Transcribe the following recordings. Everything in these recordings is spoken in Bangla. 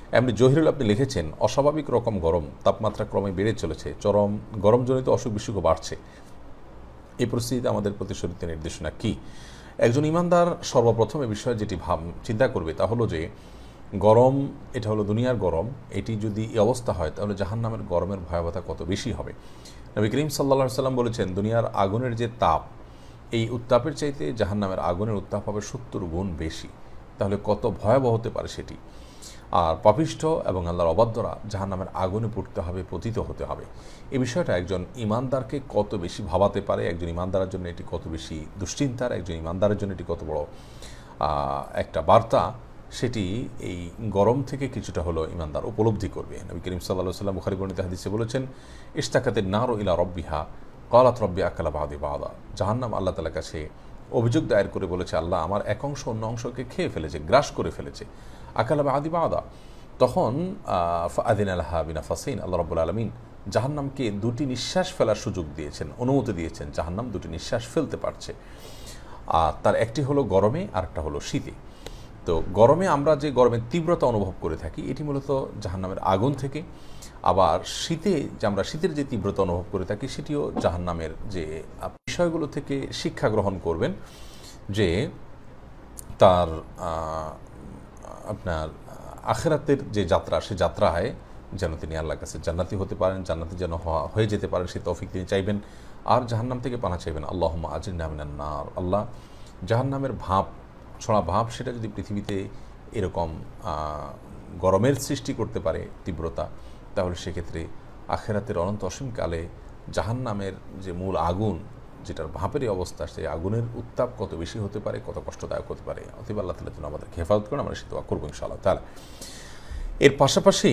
এমনি জহিরুল আপনি লিখেছেন, অস্বাভাবিক রকম গরম, তাপমাত্রা ক্রমে বেড়ে চলেছে, চরম গরমজনিত অসুখ বিসুখও বাড়ছে। এই পরিস্থিতিতে আমাদের প্রতি শরীয়তের নির্দেশনা কি? একজন ইমানদার সর্বপ্রথম এ বিষয়ে যেটি চিন্তা করবে তা হলো যে গরম, এটা হলো দুনিয়ার গরম, এটি যদি এই অবস্থা হয় তাহলে জাহান্নামের গরমের ভয়াবহতা কত বেশি হবে। নবী করিম সাল্লাল্লাহু সাল্লাম বলেছেন, দুনিয়ার আগুনের যে তাপ, এই উত্তাপের চাইতে জাহান্নামের আগুনের উত্তাপ হবে 70 গুণ বেশি। তাহলে কত ভয়াবহ হতে পারে সেটি। আর পাপিষ্ঠ এবং আল্লাহর অবাধ্যরা জাহান্নামের আগুনে পড়তে হবে, পতিত হতে হবে। এই বিষয়টা একজন ইমানদারকে কত বেশি ভাবাতে পারে, একজন ইমানদারের জন্য এটি কত বেশি দুশ্চিন্তার, একজন ইমানদারের জন্য এটি কত বড় একটা বার্তা, সেটি এই গরম থেকে কিছুটা হলো ইমানদার উপলব্ধি করবে। নবী করিম সাল্লাল্লাহু আলাইহি ওয়াসাল্লাম বুখারী বর্ণিত হাদিসে বলেছেন, ইশতাকাতিন নারু ইলা রাব্বিহা ক্বালাত রাব্বি আকালা বাদি বাদা। জাহান্নাম আল্লাহ তাআলার কাছে অভিযোগ দায়ের করে বলেছে, আল্লাহ আমার এক অংশ অন্য অংশকে খেয়ে ফেলেছে, গ্রাস করে ফেলেছে, আকালা বাদি বাদা। তখন ফাআযিনা লাহা বিনাফাসিন, আল্লাহ রাব্বুল আলামিন জাহান্নামকে দুটি নিঃশ্বাস ফেলার সুযোগ দিয়েছেন, অনুমতি দিয়েছেন। জাহান্নাম দুটি নিঃশ্বাস ফেলতে পারছে। আর তার একটি হলো গরমে, আর একটা হলো শীতে। তো গরমে আমরা যে গরমের তীব্রতা অনুভব করে থাকি এটি মূলত জাহান্নামের আগুন থেকে। আবার শীতে যে আমরা শীতের যে তীব্রতা অনুভব করে থাকি সেটিও জাহান্নামের যে বিষয়গুলো থেকে শিক্ষা গ্রহণ করবেন, যে তার আপনার আখিরাতের যে যাত্রা, সে যাত্রায় যেন তিনি আল্লাহর কাছে জান্নাতি হতে পারেন, জান্নাতি যেন হয়ে যেতে পারেন সে তৌফিক তিনি চাইবেন। আর জাহান্নাম থেকে পানা চাইবেন, আল্লাহুম্মা আজিরনা মিনান নার। আল্লাহ জাহান্নামের ভাব, ছড়া ভাব, সেটা যদি পৃথিবীতে এরকম গরমের সৃষ্টি করতে পারে তীব্রতা, তাহলে সেক্ষেত্রে আখিরাতের অনন্ত অসীমকালে জাহান্নামের যে মূল আগুন, যেটার ভাপেরই অবস্থা, সেই আগুনের উত্তাপ কত বেশি হতে পারে, কত কষ্টদায়ক হতে পারে। অতএব আল্লাহ তাআলা যেন আমাদেরকে হেফাজত করেন, আমরা সে দোয়া করবো ইনশাআল্লাহ তাআলা। এর পাশাপাশি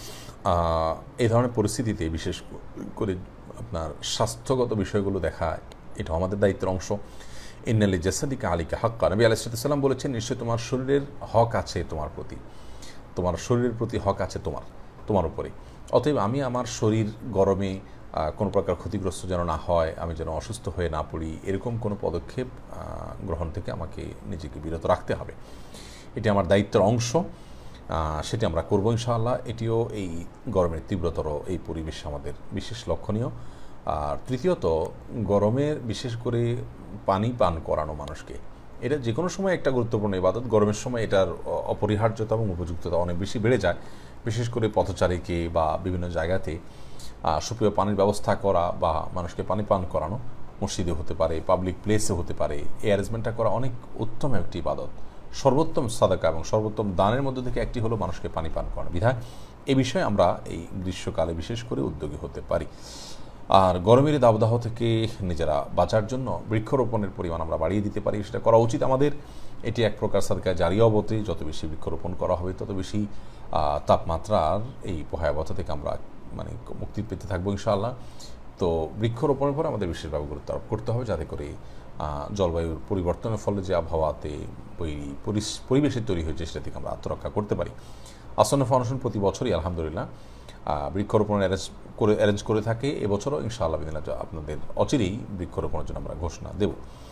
এই ধরনের পরিস্থিতিতে বিশেষ করে আপনার স্বাস্থ্যগত বিষয়গুলো দেখা, এটা আমাদের দায়িত্বের অংশ। ইন্নালি জাসাদিকা আলিকা হাক্কা, নবী আলাইহিস সালাম বলেছেন, নিশ্চয়ই তোমার শরীরের হক আছে তোমার প্রতি, তোমার শরীরের প্রতি হক আছে তোমার উপরে। অতএব আমি আমার শরীর গরমে কোনো প্রকার ক্ষতিগ্রস্ত যেন না হয়, আমি যেন অসুস্থ হয়ে না পড়ি, এরকম কোনো পদক্ষেপ গ্রহণ থেকে আমাকে নিজেকে বিরত রাখতে হবে। এটি আমার দায়িত্বের অংশ, সেটি আমরা করবো ইনশাআল্লাহ। এটিও এই গরমের তীব্রতর এই পরিবেশ আমাদের বিশেষ লক্ষণীয়। আর তৃতীয়ত, গরমের বিশেষ করে পানি পান করানো মানুষকে, এটা যে কোনো সময় একটা গুরুত্বপূর্ণ ইবাদত। গরমের সময় এটার অপরিহার্যতা এবং উপযুক্ততা অনেক বেশি বেড়ে যায়। বিশেষ করে পথচারীকে বা বিভিন্ন জায়গাতে সুপেয় পানির ব্যবস্থা করা বা মানুষকে পানি পান করানো, মসজিদে হতে পারে, পাবলিক প্লেসে হতে পারে, এই অ্যারেঞ্জমেন্টটা করা অনেক উত্তম একটি ইবাদত। সর্বোত্তম সাদাকা এবং সর্বোত্তম দানের মধ্যে থেকে একটি হলো মানুষকে পানি পান করানো। বিধায় এই বিষয়ে আমরা এই গ্রীষ্মকালে বিশেষ করে উদ্যোগী হতে পারি। আর গরমের দাবদাহ থেকে নিজেরা বাঁচার জন্য বৃক্ষরোপণের পরিমাণ আমরা বাড়িয়ে দিতে পারি, সেটা করা উচিত আমাদের। এটি এক প্রকার সাদকা জারিয়া বটে। যত বেশি বৃক্ষরোপণ করা হবে তত বেশি তাপমাত্রার এই ভয়াবহতা থেকে আমরা মুক্তি পেতে থাকবো ইনশাআল্লাহ। তো বৃক্ষরোপণের পরে আমাদের বিশেষভাবে গুরুত্ব আরোপ করতে হবে, যাতে করে জলবায়ুর পরিবর্তনের ফলে যে আবহাওয়াতে পরিবেশের তৈরি হয়েছে সেটা থেকে আমরা আত্মরক্ষা করতে পারি। আসন্ন ফাউন্ডেশন প্রতি বছরই আলহামদুলিল্লাহ বৃক্ষরোপণ অ্যারেঞ্জ করে থাকে। এবছরও ইনশাআল্লাহ আপনাদের অচিরেই বৃক্ষরোপণের জন্য আমরা ঘোষণা দেব।